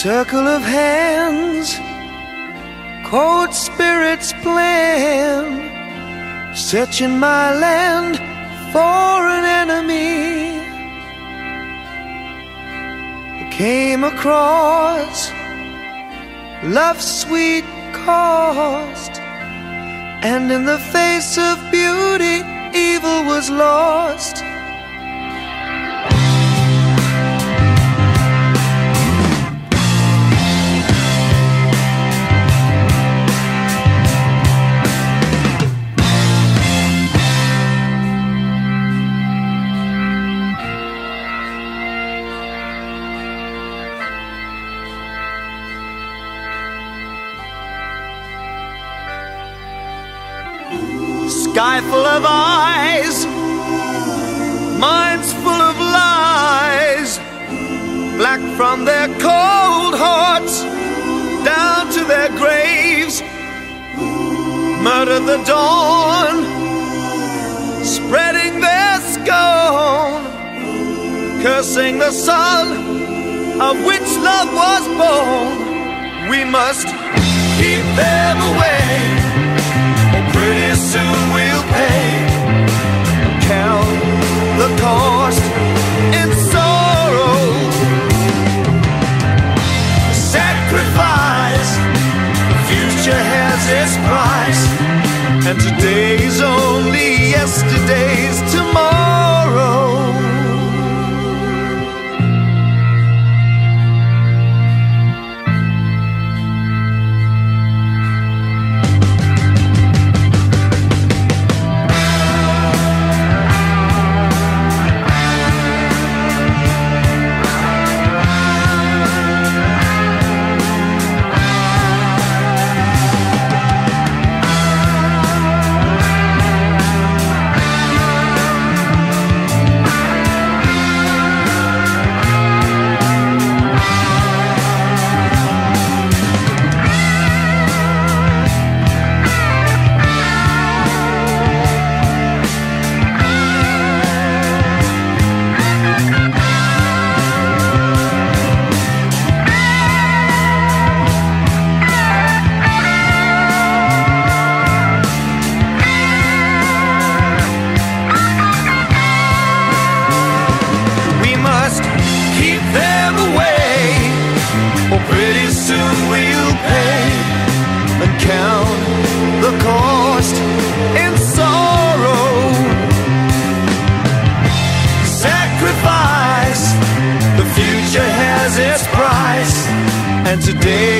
circle of hands, cold spirits plan, searching my land for an enemy. I came across love's sweet cost, and in the face of beauty, evil was lost. Sky full of eyes, minds full of lies, black from their cold hearts down to their graves. Murder the dawn, spreading their scorn, cursing the sun of which love was born. We must keep them away, pretty soon we'll pay, count the cost in sorrow. Sacrifice, the future has its price, and today's only yesterday's tomorrow. Today